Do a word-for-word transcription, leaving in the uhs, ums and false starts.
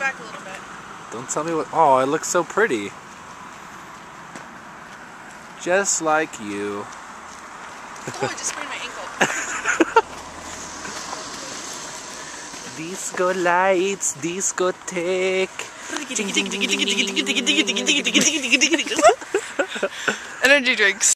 back a little bit. Don't tell me what. Oh, it looks so pretty. Just like you. Oh, I just sprained my ankle. Disco lights, discotheque. Energy drinks.